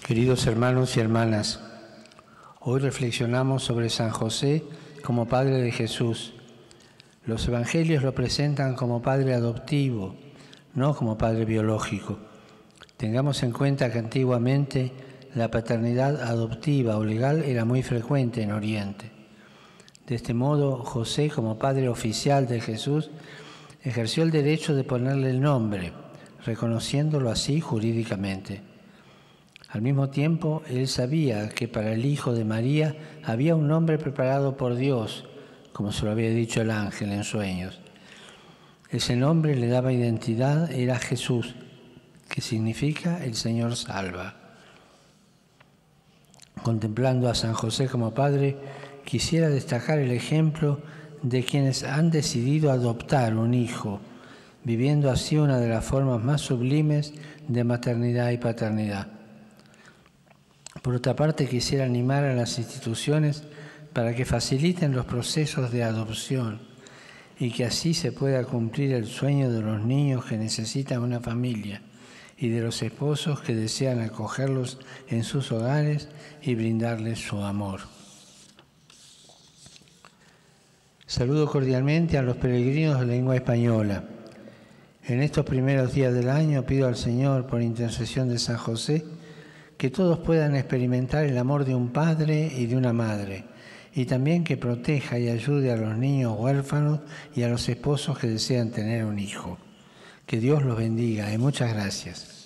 Queridos hermanos y hermanas, hoy reflexionamos sobre San José como Padre de Jesús. Los evangelios lo presentan como Padre adoptivo, no como Padre biológico. Tengamos en cuenta que antiguamente la paternidad adoptiva o legal era muy frecuente en Oriente. De este modo, José, como Padre oficial de Jesús, ejerció el derecho de ponerle el nombre, reconociéndolo así jurídicamente. Al mismo tiempo, él sabía que para el hijo de María había un nombre preparado por Dios, como se lo había dicho el ángel en sueños. Ese nombre le daba identidad, era Jesús, que significa el Señor salva. Contemplando a San José como padre, quisiera destacar el ejemplo de quienes han decidido adoptar un hijo, viviendo así una de las formas más sublimes de maternidad y paternidad. Por otra parte, quisiera animar a las instituciones para que faciliten los procesos de adopción y que así se pueda cumplir el sueño de los niños que necesitan una familia y de los esposos que desean acogerlos en sus hogares y brindarles su amor. Saludo cordialmente a los peregrinos de lengua española. En estos primeros días del año pido al Señor, por intercesión de San José, que todos puedan experimentar el amor de un padre y de una madre, y también que proteja y ayude a los niños huérfanos y a los esposos que desean tener un hijo. Que Dios los bendiga y muchas gracias.